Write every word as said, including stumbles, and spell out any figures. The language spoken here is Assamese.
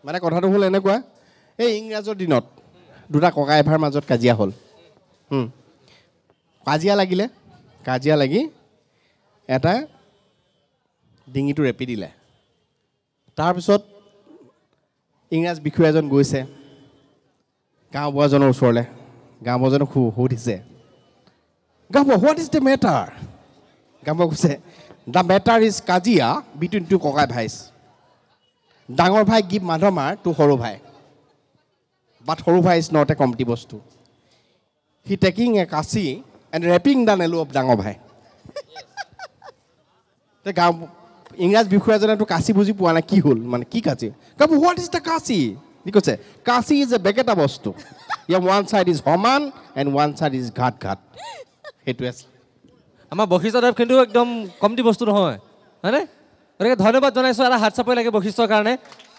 মানে কথাটো হ'ল এনেকুৱা এই ইংৰাজৰ দিনত দুটা ককাই ভাইৰ মাজত কাজিয়া হ'ল কাজিয়া লাগিলে কাজিয়া লাগি এটা ডিঙিটো ৰেপি দিলে তাৰপিছত ইংৰাজ বিষয়া এজন গৈছে গাঁওবুঢ়াজনৰ ওচৰলৈ গাঁওবুঢ়াজনক সুধিছে গাঁওবুঢ়া হোৱাট ইজ দ্য মেটাৰ গাঁওবুঢ়া কৈছে দ্য মেটাৰ ইজ কাজিয়া বিটুইন টু ককাই ভাইছ ডাঙৰ ভাই গিভ মাধমাৰ টু সৰু ভাই বাট সৰু ভাই ইজ নট এ কমটি বস্তু হি টেকিং এ কাচি এণ্ড ৰেপিং দ্য নেলু অফ ডাঙৰ ভাই গাঁও ইংৰাজ বিষয়াজনেতো কাচি বুজি পোৱা নাই কি হ'ল মানে কি কাচি গাবু হোৱাট ইজ দ্য কাচি কি কৈছে কাচি ইজ এ বেকেটা বস্তু ইয়াৰ ওৱান চাইড ইজ সমান এণ্ড ওৱান চাইড ইজ ঘাট ঘাট সেইটোৱে আছে আমাৰ বশিষ্ঠদেৱ কিন্তু একদম কমটি বস্তু নহয় হয়নে গতিকে ধন্যবাদ জনাইছোঁ এটা হাত চাপৰি লাগে বশিষ্ঠৰ কাৰণে